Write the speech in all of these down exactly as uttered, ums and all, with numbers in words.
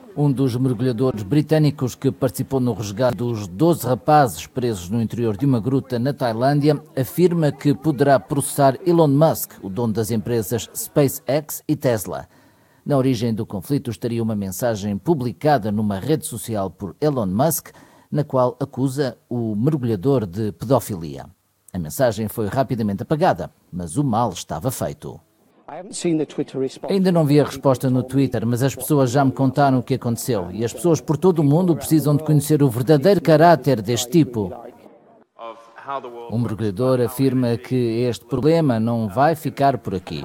Um dos mergulhadores britânicos que participou no resgate dos doze rapazes presos no interior de uma gruta na Tailândia afirma que poderá processar Elon Musk, o dono das empresas SpaceX e Tesla. Na origem do conflito estaria uma mensagem publicada numa rede social por Elon Musk, na qual acusa o mergulhador de pedofilia. A mensagem foi rapidamente apagada, mas o mal estava feito. Ainda não vi a resposta no Twitter, mas as pessoas já me contaram o que aconteceu e as pessoas por todo o mundo precisam de conhecer o verdadeiro caráter deste tipo. O mergulhador afirma que este problema não vai ficar por aqui.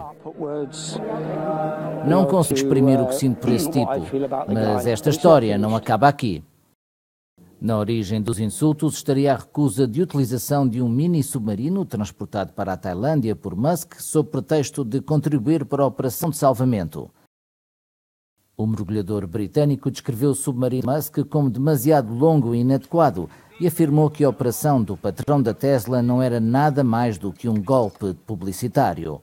Não consigo exprimir o que sinto por esse tipo, mas esta história não acaba aqui. Na origem dos insultos estaria a recusa de utilização de um mini-submarino transportado para a Tailândia por Musk sob pretexto de contribuir para a operação de salvamento. O mergulhador britânico descreveu o submarino Musk como demasiado longo e inadequado e afirmou que a operação do patrão da Tesla não era nada mais do que um golpe publicitário.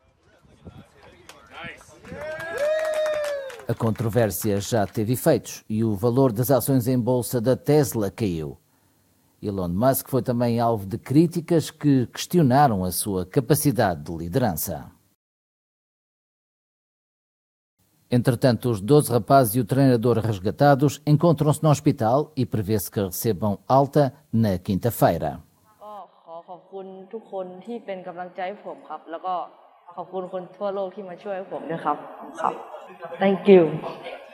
A controvérsia já teve efeitos e o valor das ações em bolsa da Tesla caiu. Elon Musk foi também alvo de críticas que questionaram a sua capacidade de liderança. Entretanto, os doze rapazes e o treinador resgatados encontram-se no hospital e prevê-se que recebam alta na quinta-feira. Thank you